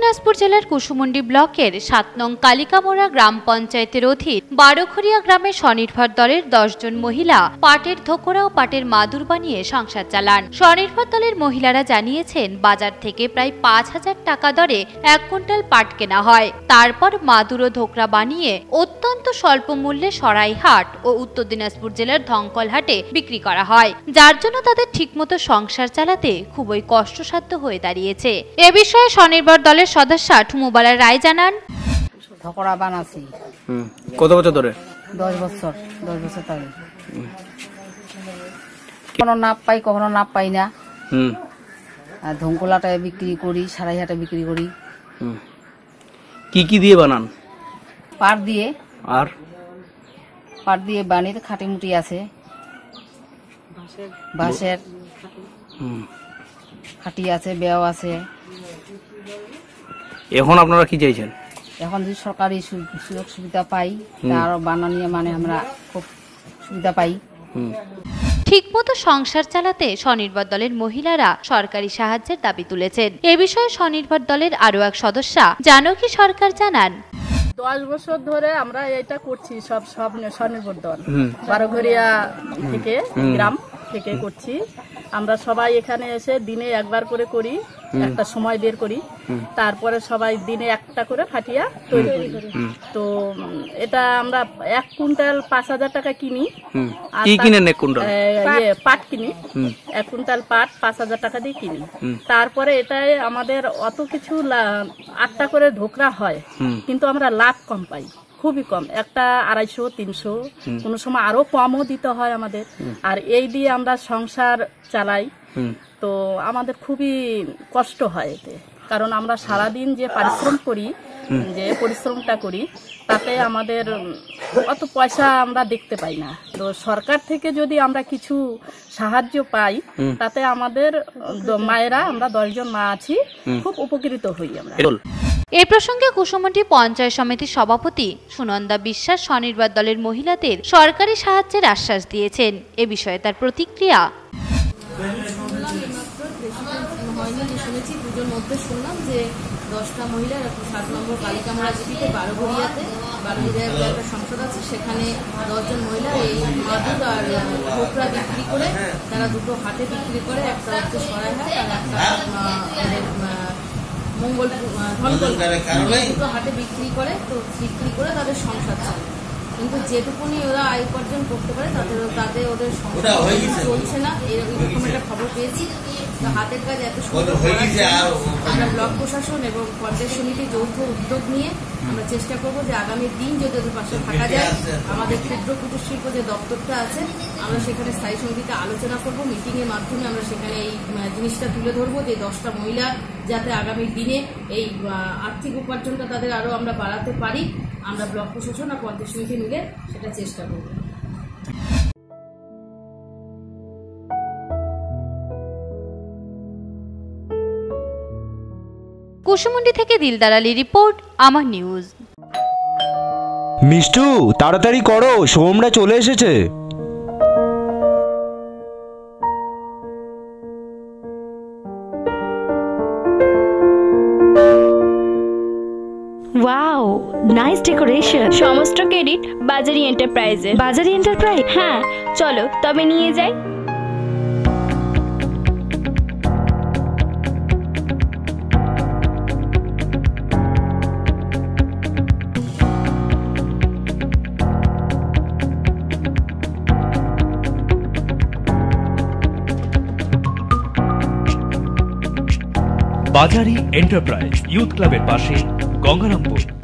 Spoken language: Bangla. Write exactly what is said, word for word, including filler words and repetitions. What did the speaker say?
দিনাজপুর জেলার কুসুমুন্ডি ব্লকের সাত নং কালিকামোড়া গ্রাম পঞ্চায়েতের অধীন বারোখড়িয়া গ্রামের স্বনির্ভর দলের দশ জন মহিলা পাটের ধোকরা ও পাটের মাদুর বানিয়ে সংসার চালান। স্বনির্ভর দলের মহিলারা জানিয়েছেন, বাজার থেকে প্রায় পাঁচ হাজার টাকা দরে এক কুইন্টাল পাট কেনা হয়। তারপর মাদুর ও ধোকরা বানিয়ে অত্যন্ত স্বল্প মূল্যে সরাইহাট ও উত্তর দিনাজপুর জেলার ধঙ্কলহাটে বিক্রি করা হয়, যার জন্য তাদের ঠিকমতো সংসার চালাতে খুবই কষ্টসাধ্য হয়ে দাঁড়িয়েছে। এ বিষয়ে স্বনির্ভর দলের সদস্য ঠুমুবালা রায় জানান, ধোকরা বানাচ্ছি। কত বছর ধরে? দশ বছর দশ বছর ধরে। কখনো নাপ পাই, কখনো নাপ পাই না। আর ধঙ্কলাটায় বিক্রি করি, সারাইহাটে বিক্রি করি। কি কি দিয়ে বানান? পাট দিয়ে। আর পাট দিয়ে বানিয়ে খাটি মুটি আছে, বাঁশের খাটি আছে, বেও আছে। এখন আপনারা কি চাইছেন? এখন যদি সরকারি সুযোগ সুবিধা পাই, আরো বানানিয়ে মানে আমরা খুব সুবিধা পাই। ঠিকমতো সংসার চালাতে স্বনির্ভর দলের মহিলারা সরকারি সাহায্যের দাবি তুলেছেন। এ বিষয়ে স্বনির্ভর দলের আরো এক সদস্য জানকী সরকার জানান, দশ বছর ধরে আমরা এটা করছি, সব সব স্বনির্ভর দল বারোঘরিয়া থেকে গ্রাম থেকে করছি। আমরা সবাই এখানে এসে দিনে একবার করে করি, একটা সময় বের করি, তারপরে সবাই দিনে একটা করে ফাটিয়া তৈরি করি। তো এটা আমরা এক কুইন্টাল পাঁচ হাজার টাকা কিনি। পাট কিনি, এক কুইন্টাল পাট পাঁচ হাজার টাকা দিয়ে কিনি। তারপরে এটাই আমাদের অত কিছু আটটা করে ধোকরা হয়, কিন্তু আমরা লাভ কম পাই, খুবই কম। একটা আড়াইশো তিনশো, কোনো সময় আরো কমও দিতে হয় আমাদের। আর এই দিয়ে আমরা সংসার চালাই, তো আমাদের খুবই কষ্ট হয় এতে। কারণ আমরা সারাদিন যে পরিশ্রম করি, যে পরিশ্রমটা করি, তাতে আমাদের অত পয়সা আমরা দেখতে পাই না। তো সরকার থেকে যদি আমরা কিছু সাহায্য পাই, তাতে আমাদের মায়েরা, আমরা দশজন মা আছি, খুব উপকৃত হই আমরা। এ প্রসঙ্গে কুসুমুন্ডি পঞ্চায়েত সমিতির সভাপতি সুনন্দা বিশ্বাস স্বনির্ভর দলের মহিলাদের সরকারি সাহায্যের আশ্বাস দিয়েছেন। এ বিষয়ে তার প্রতিক্রিয়া, শুনেছি পুজোর মধ্যে শুনলাম যে দশটা মহিলা সাত নম্বর কালিকামোড়া জিপিতে বারোঘরিয়াতে বারোঘরিয়ার একটা সংসদ আছে, সেখানে দশজন মহিলা এই মাদুর আর ধোকরা বিক্রি করে তারা দুটো হাটে বিক্রি করে, একটা হচ্ছে সরাইহাট আর একটা মঙ্গল ধনকল, দুটো হাটে বিক্রি করে। তো বিক্রি করে তাদের সংসার চলে, কিন্তু যেটুকুনি ওরা আয় উপার্জন করতে পারে তাদের তাতে ওদের সংসার চলছে না, এরকম একটা খবর পেয়েছি। তো হাতের কাজ এত সুন্দর করার জন্য আমরা ব্লক প্রশাসন এবং পঞ্চায়েত সমিতির যৌথ উদ্যোগ নিয়ে আমরা চেষ্টা করবো যে আগামী দিন যদি ওদের পাশে থাকা যায়, আমাদের ক্ষুদ্র কুটির শিল্প যে দপ্তরটা আছে, আমরা সেখানে স্থায়ী সমিতিতে আলোচনা করবো, মিটিং এর মাধ্যমে আমরা সেখানে এই জিনিসটা তুলে ধরবো যে দশটা মহিলা যাতে আগামী দিনে এই আর্থিক উপার্জনটা তাদের আরো আমরা বাড়াতে পারি। আমরা ব্লক প্রশাসন আর পঞ্চায়েত সমিতি মিলে সেটা চেষ্টা করব। কুসুমুন্ডি থেকে দিলদার আলী রিপোর্ট, আমার নিউজ। মিষ্টু, তাড়াতাড়ি করো, সোমরা চলে এসেছে। Wow, nice decoration. সমস্ত ক্রেডিট বাজারি এন্টারপ্রাইজের। বাজারি এন্টারপ্রাইজ? হ্যাঁ, চলো তবে নিয়ে যাই। বাজারি এন্টারপ্রাইজ ইউথ ক্লাবের পাশে, গঙ্গারামপুর।